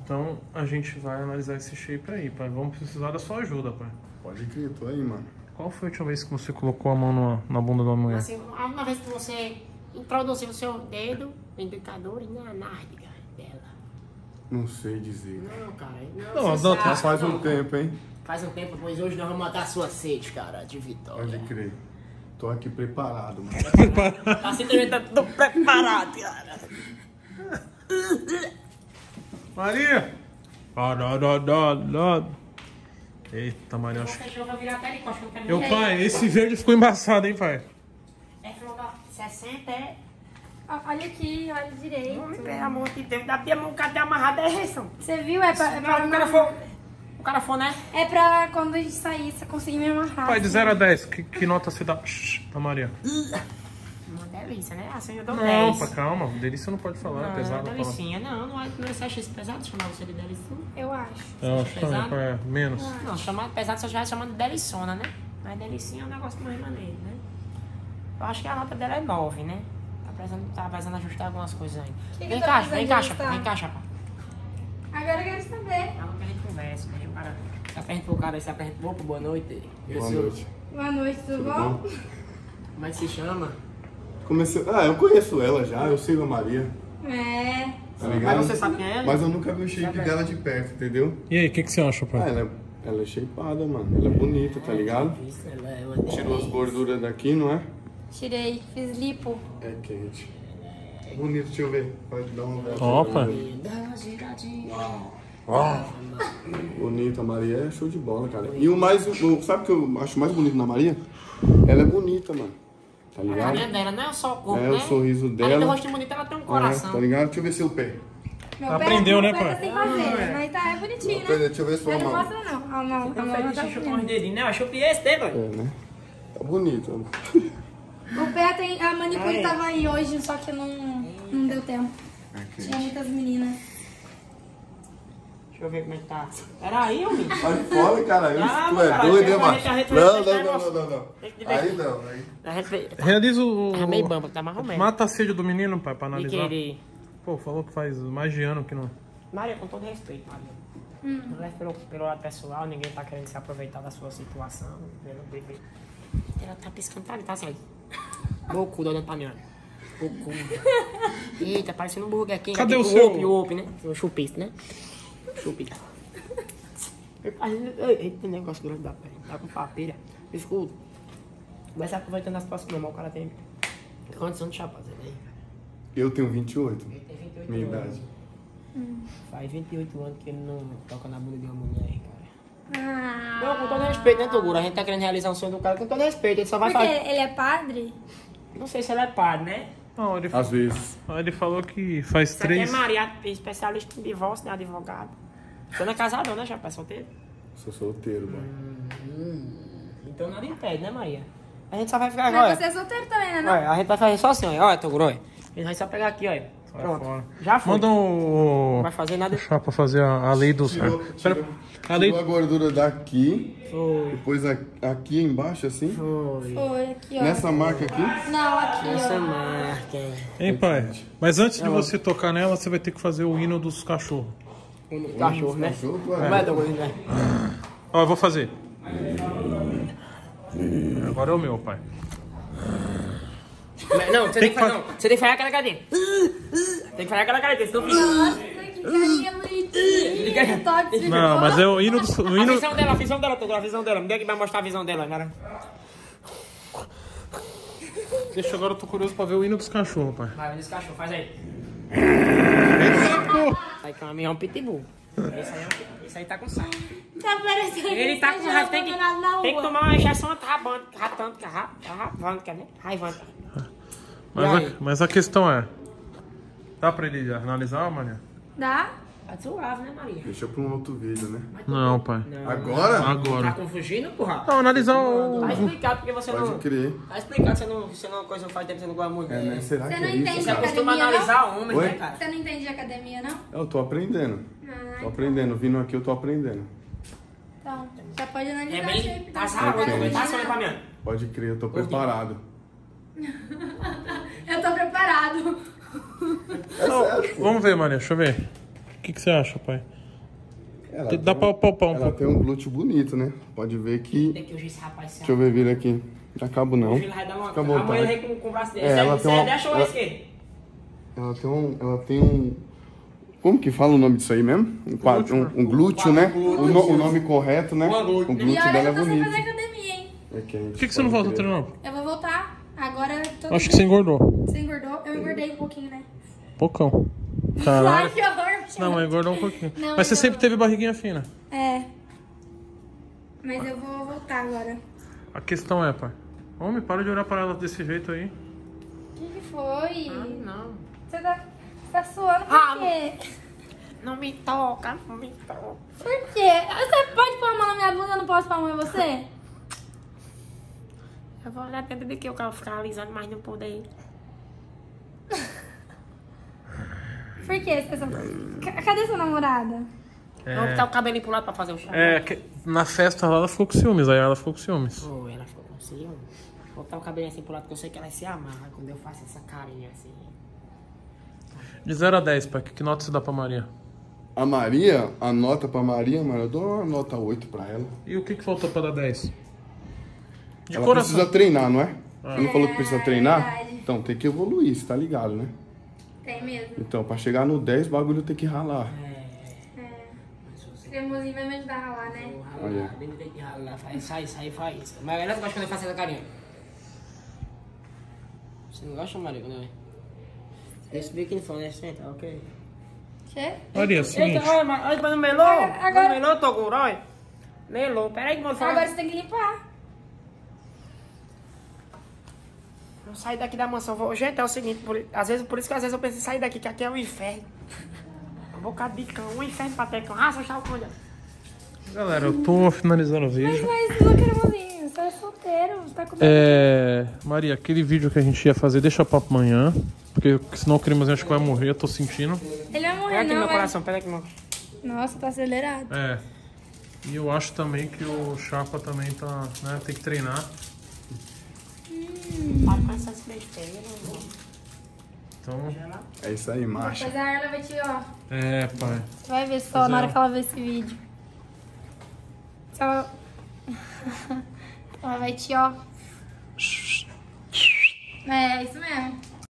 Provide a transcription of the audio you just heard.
Então a gente vai analisar esse shape aí, pai. Vamos precisar da sua ajuda, pai. Pode crer, tô aí, mano. Qual foi a última vez que você colocou a mão na bunda de uma mulher? Assim, a última vez que você introduziu o seu dedo, o indicador, na nárdiga dela. Não sei dizer. Não, cara. Não, você não, sabe, Já faz um não. tempo, hein? Faz um tempo, pois hoje nós vamos matar a sua sede, cara, de vitória. Pode crer. Tô aqui preparado, mano. Assim também tá tudo preparado, cara. Maria! Eita, Maria, acho que... Você vai virar até de costa, não quero Meu nem pai, esse verde ficou embaçado, hein, pai? É flor da 60, é... Olha aqui, olha direito. Pelo amor de Deus, dá pra mão, cadê amarrada é reação? Você viu? É pra, O cara for, né? é pra quando a gente sair, você conseguir me amarrar. Pai, de 0 a 10, que nota você dá pra Maria? Uma delícia, né? Assim eu dou Não, 10. pai, calma. Delícia não pode falar, é pesado. Não, delicinha. Não é você acha isso pesado chamar você de delicinha? Eu acho. Eu acho também, pesado? pai, menos. Não, chamar pesado você já vai chamando de delicona, né? Mas delicinha é um negócio mais maneiro, né? Eu acho que a nota dela é 9, né? Tá precisando ajustar algumas coisas ainda. Que Vem tá cá, precisando vem cá, ajustar? vem cá, chapa. Agora eu quero saber. É uma que a gente conversa, né? O cara se apresenta pro cara, se apresenta pro boa noite. Boa noite. Boa noite, tudo bom? Como é que se chama? Comecei... Ah, eu conheço ela já, eu sei a Maria. É. Tá ligado? Mas você sabe quem é ela? Mas eu nunca vi o shape dela de perto, entendeu? E aí, o que você acha, Ah, pai? ela é shapeada, mano. Ela é bonita, tá ligado? Isso, ela é uma Tirou as gorduras daqui, não é? Tirei, fiz lipo. É quente. É bonito, deixa eu ver. Pode dar uma volta. Opa. Bonita, a Maria é show de bola, cara. E o mais, sabe o que eu acho mais bonito na Maria? Ela é bonita, mano. Tá A ligado? carinha dela, não é só o corpo, É, né? o sorriso Além do dela. rosto bonito, ela tem um É, coração. tá ligado? Deixa eu ver seu pé. Meu Aprendeu, pé, né, meu pé pai? tá sem fazer, mas tá, é bonitinho, né? Deixa eu ver sua Mas não mão. mostra não. A mão Então não faz tá xixi com os bonita. dedinhos, né? Eu chupei esse dedo, É, né? Tá bonito. O pé tem... A manicure tava aí hoje, só que não deu tempo. Tinha muitas meninas. Deixa eu ver como é que tá. Peraí, homem. Sai fora, cara. Ah, Tu é cara, doido, hein, a mano? gente vai Não. Tem que Aí não, aí. A gente... Realiza o... Tá meio bamba, tá mais ou menos. Mata a sede do menino, pai, pra De analisar. querer. Pô, falou que faz mais de ano que não... Maria, com todo respeito, Maria. Não leve pelo lado pessoal, ninguém tá querendo se aproveitar da sua situação. Pelo bebê. Ela tá piscando, tá assim. Bocuda olhando pra mim, olha. Bocuda. Eita, parecendo um Burger King. Cadê aqui, o seu? O Ope, né? O chupista, né? Chupista. Eita, negócio grande da perna. Tá com papelha. Escuta. Vai se aproveitando as próximas mãos, o cara tem condição de chapar, né? Eu tenho 28. Ele tem 28 Minha anos. idade. Faz 28 anos que ele não toca na bunda de uma mulher, cara. Ah, Não, com todo respeito, né, Toguro? A gente tá querendo realizar um sonho do cara com todo respeito. Ele só vai porque fazer. ele é padre? Não sei se ele é padre, né? Não, ele, Às vezes. ele falou que faz Isso aqui é 3... Maria, especialista em divórcio, né? Advogado. Você não é casado, né, já? É solteiro? Sou solteiro, mano. Então nada impede, né, Maria? A gente só vai ficar Mas agora. você é solteiro também, né? Não? Olha, a gente vai fazer só assim, olha, Toguro, olha. Ele vai só pegar aqui, olha. Sai Pronto. fora. Já foi. Manda Não o... vai fazer nada. Chapa fazer a lei do... A lei... Tirou a gordura daqui, Foi. depois aqui embaixo, assim. Foi. Foi aqui, ó. Nessa marca aqui. Não, aqui, Essa ó. marca. Hein, pai? Mas antes de você tocar nela, você vai ter que fazer o hino dos cachorros. Um cachorro, né? Cachorro, Não vai, Toguro, né? Ó, eu vou fazer. Agora é o meu, pai. Não, você tem que fazer. Não, você tem que fazer aquela carinha. Tem que fazer aquela carinha, senão fica. Nossa, que carinha bonitinha. Toque Não, mas é o hino do... O A hino... visão dela, Toguro, a visão dela. Me dê que vai mostrar a visão dela, cara. Deixa agora, eu tô curioso pra ver o hino dos cachorros, pai. Vai, esse cachorro, faz aí. Sai caminhão pitbull. Esse aí tá com saco. Tá parecendo Ele tá que com você raiva, já tem que abandonado na rua. tomar uma injeção ratânica, né? Raivante. Mas a questão é... Dá pra ele analisar, Maria? Dá? Tá suave, né, Maria? Deixa pra um outro vídeo, né? Não, pai. Agora? Tá Agora. confundindo, porra? Não, analisar o... Tá explicado porque você Pode não... crer. Tá explicado, você não coisa faz tempo que você não gosta muito. É, né? Será Você que não é isso? entende Você cara? acostuma a academia, analisar homens, Oi? né, cara? Você não entende de academia, não? Eu tô aprendendo. Ah, Tô aprendendo. Vindo aqui, eu tô aprendendo. então. Já pode analisar É o bem... shape Tá da sábado, Ok. tá sábado pra mim. Pode crer, eu tô preparado. Eu tô preparado. É sério, pô. Vamos ver, Maria. Deixa eu ver. O que você acha, pai? Dá pra palpar um Ela pouco. tem um glúteo bonito, né? Pode ver que... Tem que hoje esse rapaz se Deixa eu ver, vira aqui. Não acabo não. Hoje ele vai dar uma... Fica à vontade. Amanhã ele vem com o braço dele. Ela Você tem uma- deixa ou esquerdo? Ela tem um... Como que fala o nome disso aí mesmo? Um glúteo, né? O nome correto, né? O E glúteo olha que dela é eu tô sem bonito. fazer academia, hein? É quente, Por que você não volta a treinar? Eu vou voltar. Agora todo Acho que você engordou. Você engordou? Eu engordei um pouquinho, né? Pocão. Ai, Caralho. que horror. Não, mas engordou um pouquinho. Não, Mas você eu- sempre teve barriguinha fina. É. Mas eu vou voltar agora. A questão é, pai. Homem, para de olhar pra ela desse jeito aí. O que foi? Não. Você tá suando por Ah, quê? Não me toca, não me toca. Por quê? Você pode pôr a mão na minha bunda, eu não posso pôr a mão em você? Eu vou olhar dentro de que eu quero ficar alisando, mas não poder. Por quê? Cadê sua namorada? Vamos botar o cabelinho pro lado pra fazer o chá. Na festa lá ela ficou com ciúmes, aí ela ficou com ciúmes. Oh, ela ficou com ciúme. Vou botar o cabelinho assim pro lado, porque eu sei que ela se amarra quando eu faço essa carinha assim. De 0 a 10, pai, que nota você dá pra Maria? A Maria, a nota pra Maria, mano, eu dou uma nota 8 pra ela. E o que faltou pra dar 10? De Ela coração. precisa treinar, não é? Ela não falou que precisa treinar? verdade. Então tem que evoluir, você tá ligado, né? Tem mesmo. Então, pra chegar no 10, o bagulho tem que ralar. O cremosinho vai me ajudar a ralar, né? Olha. Faz. Mas ela não gosta quando eu faço essa carinha. Você não gosta, Maria, quando eu... Esse biquíni foi decente, ok. Che? Maria, é o seguinte. Eita, olha pra no melô. Agora- No melô, Toguro, olha. Melô, peraí que eu vou falar. Agora você tem que limpar. Eu saí daqui da mansão. Gente, é o seguinte, por isso que às vezes eu penso em sair daqui, que aqui é um inferno. Um bocado de cão, um inferno pra ter cão. Raça, tchau, conha. Galera, eu tô finalizando o vídeo. Mas não cremosinho, você é solteiro, você tá com Maria, aquele vídeo que a gente ia fazer, deixa pra amanhã. Porque senão o cremosinho acho que vai morrer, eu tô sentindo. Ele vai morrer, Pega aqui não, meu mas... coração, pega aqui meu. Nossa, tá acelerado. É. E eu acho também que o Chapa também tá, né, tem que treinar. Para com essas besteiras, mano. Então, É isso aí, marcha. Depois a Arla vai te, ó... pai. Você vai ver só na hora que ela ver esse vídeo. Se ela... ela vai te, ó... É, isso mesmo.